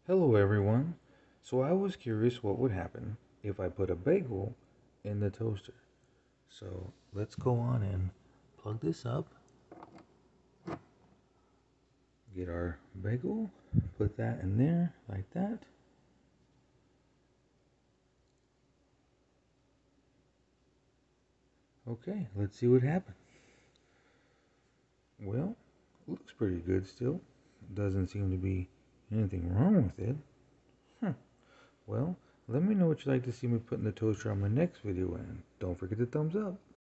Hello everyone. So I was curious what would happen if I put a bagel in the toaster. So let's go on and plug this up. Get our bagel, put that in there like that. Okay, let's see what happens. Well, looks pretty good still. Doesn't seem to be anything wrong with it. Huh. Well, let me know what you'd like to see me put in the toaster on my next video, and don't forget to thumbs up.